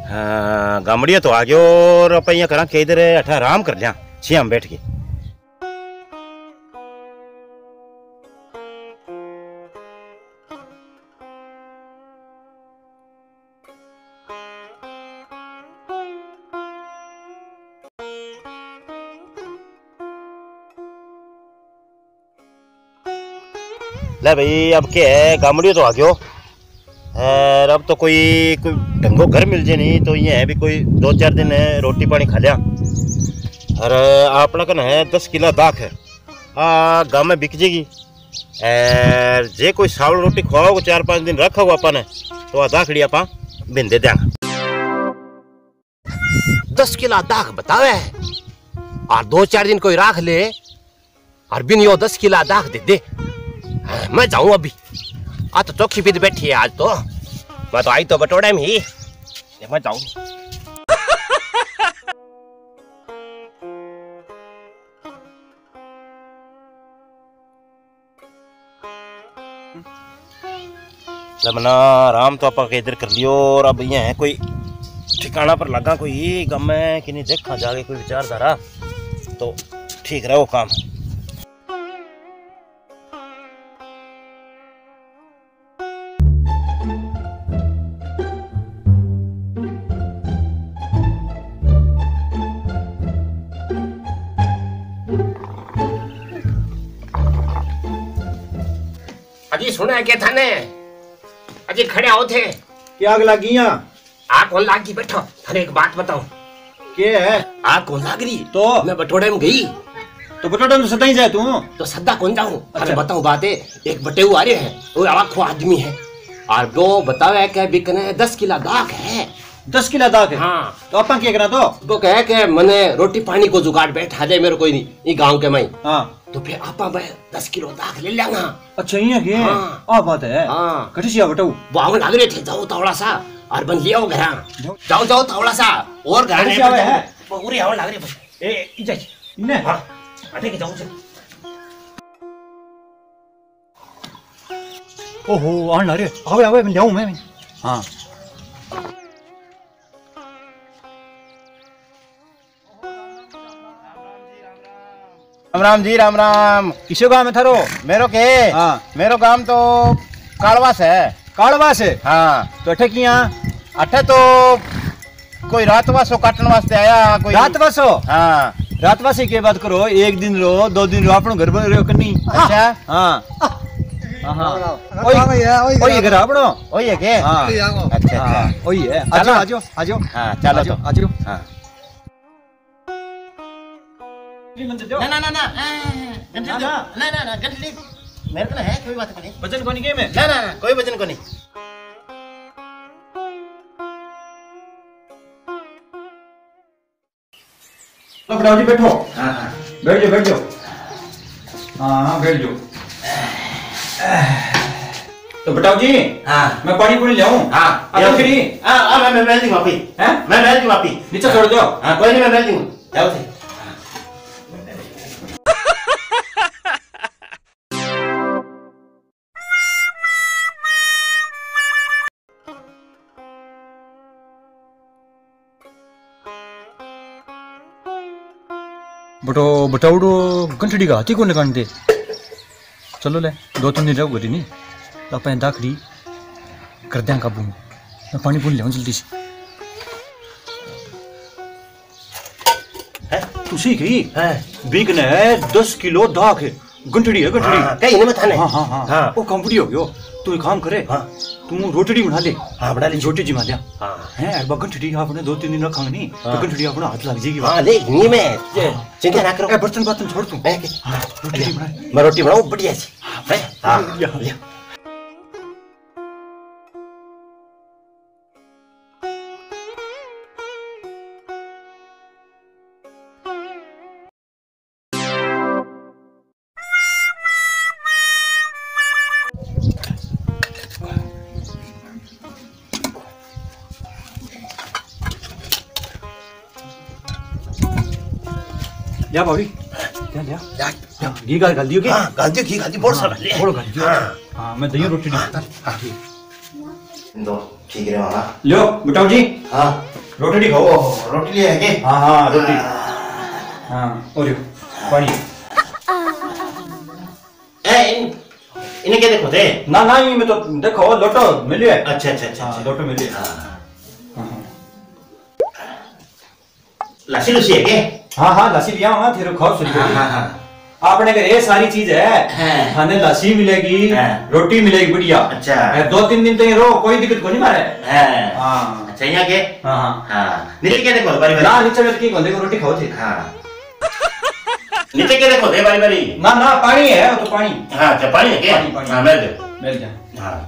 गामड़िया तो आ गयो और अपन यहाँ करा के इधर अठा आराम कर लिया छिया बैठ के। ले भाई अब क्या है, गामड़ियो तो आ गयो और अब तो कोई ढंगो घर मिल जाए नहीं तो ये है भी कोई 2-4 दिन है रोटी पानी खा लिया। और अपना कन है 10 किलो दाख है गाँव में बिक जाएगी। और जे कोई सावल रोटी खुआओगे 4-5 दिन रखा हुआ अपन ने तो दाखड़ी आप बिन दे देंगे। 10 किलो दाख बतावे और 2-4 दिन कोई राख ले और बिन यो 10 किलो दाख दे दे। मैं जाऊं अभी, आ तो चौकी पे बैठी है आज तो, मैं तो आई तो बटोड़े में ही, मैं जाऊं। लमना आराम तो आप इधर कर लियो और अब ये है कोई ठिकाना पर लगा कोई गम में कि नहीं देखा जाके कोई विचारधारा तो ठीक रहा वो काम। अजी सुना है क्या थाने? अजी खड़े आओ थे। क्या आग लगी यहाँ? आग कौन लागी? बैठो, थाने एक बात बताओ। क्या है? आग कौन लाग रही? तो मैं बटोड़े में गई तो बटोड़ा में सदा ही जाए तू तो सदा कौन जाऊं? अच्छा। अरे बताऊं बात है, एक बटेऊ आ रहे हैं वो आवाखो आदमी है और वो बतावे कि बिकने 10 किलो दाख है। 10 किलो दाख है? हाँ। तो अपन क्या करा? तो वो कहे कि मने रोटी पानी को जुगाड़ बैठा दे मेरे कोई नहीं ये गांव के मई। हाँ तो फिर आपा मैं 10 किलो दाख ले लेंगा। अच्छा ये के? हाँ। आ बात है। हाँ। कटिसिया बटाऊ बाव लग रहे थे, जाओ थोड़ा सा और बन लिया घर, जाओ जाओ थोड़ा सा और घर है पूरी आवाज लग रही बस ए इधर इने। हां अटे के जाओ चल। ओहो आन रे, आवे आवे मैं जाऊं मैं। हाँ राम राम जी राम राम। किसो गांव में थारो? मेरो के? हाँ। मेरो काम तो कालवास है। कालवास है? हाँ। तो अठे किया? अठे तो कोई रातवासो काटने वास्ते आया कोई। रातवासो? हाँ। रातवासी के बात करो, 1 दिन रो 2 दिन रो अपनो घर पर रहो कन्नी। अच्छा हाँ हाँ ओए घर अपनो ओए है के? हाँ अच्छा अच्छा ओए है। आजो आजो आजो। हाँ चलो आजो आजो। हाँ ना ना ना ना ना ना ना गंदली मेरे को है कोई बात नहीं। वजन कोनी के में? ना ना ना कोई वजन को नहीं। लो बटाओ जी बैठो। हाँ हाँ बैठ जाओ। हाँ बैठ जाओ। तो बटाओ जी हाँ मैं पानी पूरी ले आऊं? हाँ अब फ्री? हाँ मैं भेज दूंगा वापी। हैं? मैं भेज दूंगा वापी। नीचे छोड़ दो। हाँ कोई नहीं मैं भेज दूंगा, जाओ थे। बटाउडो गंठड़ी का हाथी को निकाल दे। चलो ले 2-3 दिन रहो घरी नहीं तो अपन दाखड़ी कर दें काबू में। मैं पानी पूरी ले आऊं जल्दी से। है तू सीख ही है बिकने 10 किलो दाख है। गंठड़ी है गंठड़ी। कहीं नहीं मत हाँ हाँ हाँ हाँ। वो कंपनी हो गयो। तू एक काम करे, हाँ तू रोटी बना ले। हाँ बना ली छोटी जी मालिया हाँ है एक बार गंठड़ी आपने 2-3 दिन रखांगे नहीं हाँ। तो गंठड़ी अपना हाथ लग जाएगी। हाँ ले नहीं मैं चिंता ना करो। ए बर्तन बातन छोड़ तू। हाँ, रोटी बना। मैं रोटी बनाऊं बढ़िया सी। हाँ लिया। लिया भाभी लिया घी गाल दियो के? हाँ गाल दियो घी बहुत सारा ले। थोड़ा गाल दियो। हाँ हाँ मैं दही रोटी नहीं। दो ठीक है मामा। लो बताओ जी। हाँ रोटी खाओ। रोटी ले आगे। हाँ हाँ रोटी। हाँ और पानी। इन्हें क्या देखो थे? ना ना ये मैं तो देखो लोटो मिलिए। अच्छा अच्छा अच्छा। हाँ, लोटो मिलिए। लस्सी लुस्सी है क्या? हाँ हाँ लस्सी लिया हूँ ना फिर खाओ सुन। हाँ आपने घर ये सारी चीज है। खाने लस्सी मिलेगी, रोटी मिलेगी बढ़िया। अच्छा 2-3 दिन तो ये रहो, कोई दिक्कत को नहीं मारे। हाँ अच्छा यहाँ के। हाँ हाँ नीचे क्या देखो बारी बारी? ना नीचे बैठ के देखो रोटी खाओ थे। हाँ नीचे क्या देखो थे बारी बारी? ना ना पानी है वो तो पानी। हाँ अच्छा पानी है क्या? पानी। हाँ मिल दो मिल जाए। हाँ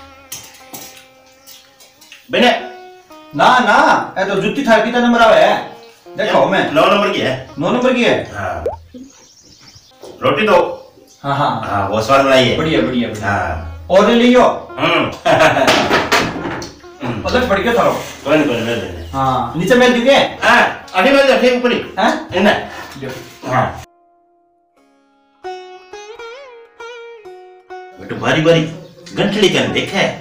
बने ना ना ये तो जूती थार कितना नंबर आवे है देखो मैं 9 नंबर की है। 9 नंबर की है। हाँ रोटी दो। हाँ हाँ हाँ वो स्वाद बनाई है। बढ़िया बढ़िया बढ़िया। हाँ और ले लियो। मतलब बढ़ के थारो। कोई नहीं मिल दे। हाँ नीचे मिल दूंगे। हाँ अभी मिल दे ऊपर ही। हैं इन्हें हाँ बेटो बारी बारी गंठली का देखा है।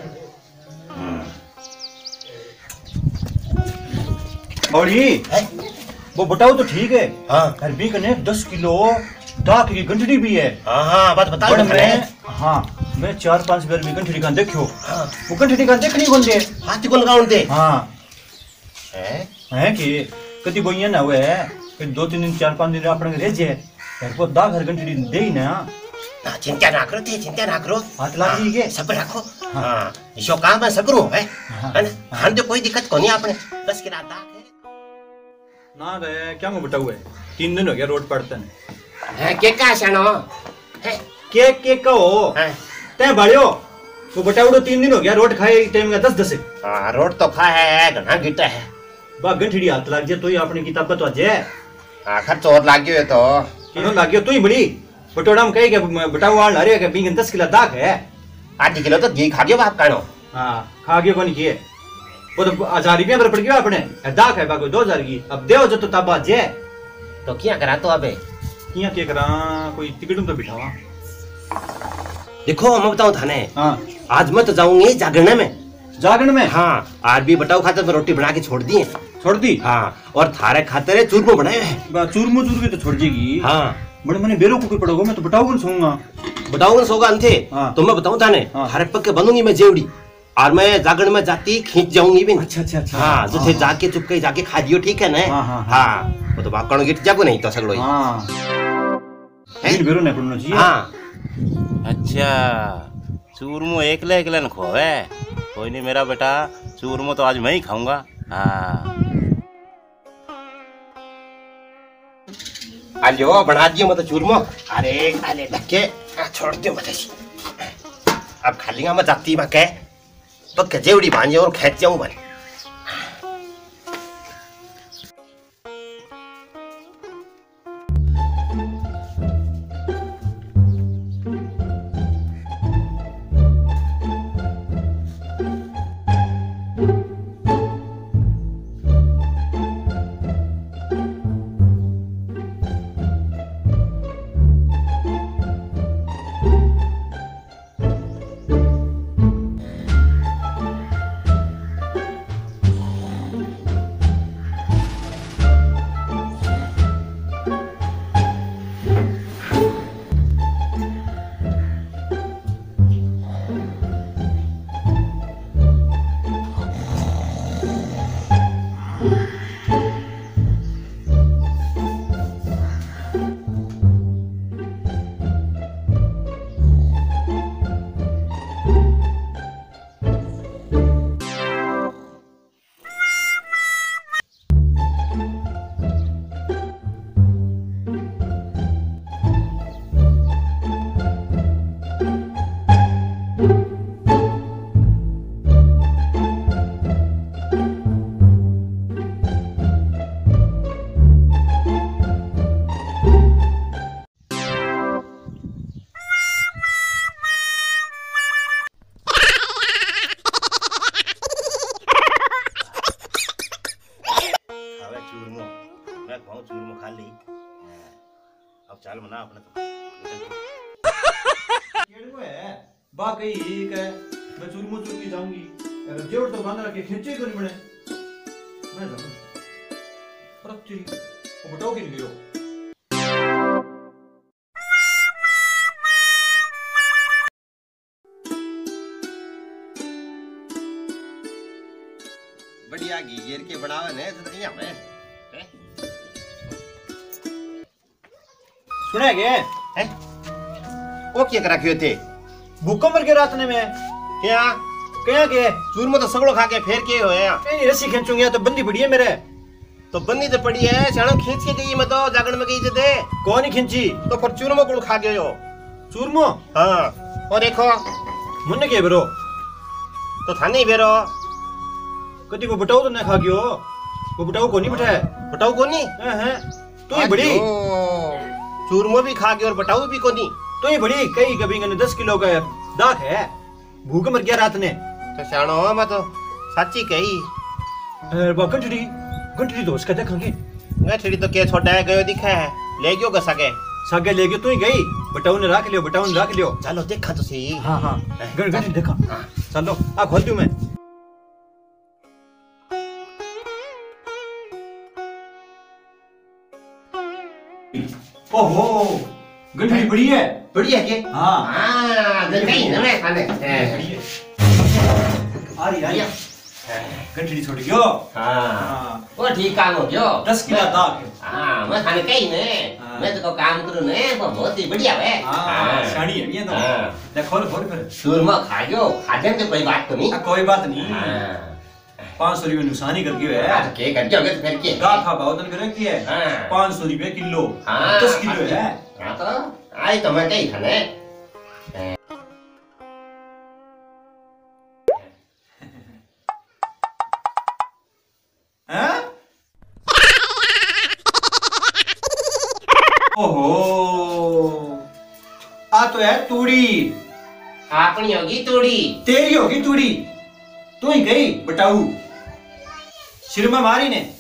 और ये वो बताओ तो ठीक है। हाँ अरबी कने 10 किलो दाख की गंठड़ी भी है। हाँ हाँ बात बता बड़ मैं हाँ मैं 4-5 बार भी गंठड़ी का देखो। हाँ वो गंठड़ी का देखनी कौन दे। हाथी कौन गाउन दे? हाँ है कि कति बोइया ना हुए है कि 2-3 दिन 4-5 दिन अपने रह जाए यार वो दाग हर गंठड़ी दे ही ना। ना चिंता ना करो थे चिंता ना करो। हाथ लाग जी के सब रखो। हाँ इसो काम है सकरो है ना। हम तो कोई दिक्कत को नहीं आपने 10 की रात दाग है ना रे क्या मैं बताऊँ 3 दिन हो गया रोड पड़ते है के का सनो है के कहो ते बड़ियो वो बताओ 3 दिन हो गया रोड खाए टाइम का 10 हाँ रोड तो खा है घना गिटा है। बा गंठड़ी हाथ लाग जाए तो ही अपनी किताब तो अजे आखिर चोट लाग गयो तो किनो लागियो तू ही बड़ी बटोड़ा में कहे के बताओ वाल अरे के बिंग 10 किलो दाग है। आधी किलो तो घी खा गयो बाप कानो। हाँ खा गयो कौन किए वो तो 1000 रुपया पर पड़ गया अपने दाग है बाको 2000 की अब देओ जो तो तब अजे तो क्या करा तो अबे किया के करा कोई टिकट तो बिठावा। देखो मैं बताऊं थाने। हाँ आज मैं तो जाऊंगी जागरण में। हाँ आज भी बताओ खातर में रोटी बना के छोड़ दी है। छोड़ दी। हाँ और थारे खातर चूरमो बनाए है। चूरमो चूर के तो छोड़ देगी। हाँ बड़े मैंने बेरो को पड़ोगे मैं तो बताओ कौन सोऊंगा बताऊंगा सोगा अंधे। हाँ। तो मैं बताऊं थाने थारे पक्के बनूंगी मैं जेवड़ी और मैं जागरण में जाती खींच जाऊंगी भी। अच्छा अच्छा अच्छा हाँ जो थे जाके चुपके जाके खा दियो ठीक है ना। हाँ वो तो बाकण गिट जागो नहीं तो सगड़ो हाँ बेरो नहीं पड़ना चाहिए। हाँ अच्छा चूरमो एकले एकले न खोवे कोई नहीं मेरा बेटा चूरमो तो आज मैं ही खाऊंगा। हाँ आलियो बना दियो मतलब चूरमो। अरे खाले धक्के छोड़ दियो मतलब अब खालीगा मैं जाती मैं कह तो जेवड़ी भांजे और खेच जाऊं भाई। अब चाल मना अपने तो बाकी है मैं चूरमो चूर के जाऊंगी जेवर तो बांध रखे खींचे कोनी बने मैं जाऊं पर तेरी वो बताओ कि नहीं गयो बढ़िया घी घेर के बनावे ने तो यहाँ पे सुने के हैं वो क्या करा क्यों थे भूकंप के रात ने में क्या कया के चूरमा तो सगड़ो खा के फेर के होया नहीं रस्सी खींचूंगा तो बंदी पड़ी है मेरे तो बन्नी तो पड़ी है शानो खींच के गई मैं तो जागरण में गई थे कौन ही खींची तो पर चूरमा कौन खा गयो चूरमो हाँ और देखो मुन्ने के बेरो तो थाने बेरो कदी को बटाऊ तो ना खा गयो को बटाऊ कोनी बैठा है बटाऊ कोनी हैं तो ही बड़ी चूरमो भी खा गयो और बटाऊ भी कोनी तो ही बड़ी कई कभी गने 10 किलो का दाग है भूख मर गया रात ने तो शानो मैं तो सच्ची कही घंटड़ी तो उसका देखेंगे गठड़ी तो के छोटा है गयो दिखा है ले गयो का सके सागे ले गयो तू ही गई बटाऊ ने रख लियो चलो देखा तो सही हाँ हाँ घंटड़ी देखा चलो आ खोल दूं मैं ओहो घंटड़ी बड़ी है बढ़िया के हाँ हाँ देखई ना मैं खाने आ रही घंटड़ी छोड़ गयो हाँ वो ठीक काम हो गयो 10 किलो दाग हाँ मैं खाने कहीं ने मैं तो काम करूँ ने वो बहुत ही बढ़िया है हाँ शानी है ये तो देख खोल फिर चूरमा खा गयो खाजन तो कोई बात तो नहीं कोई बात नहीं हाँ 500 रुपए नुकसानी कर गयो है आज के कर गयो तो फिर के गा खा भाव तन करे की है 500 रुपए किलो 10 किलो है हाँ तो आई तो मैं कहीं खाने हैं ओहो आ तो है तूड़ी अपनी होगी तोड़ी तेरी होगी तूड़ी तू ही गई बटाऊ सिर में मारी ने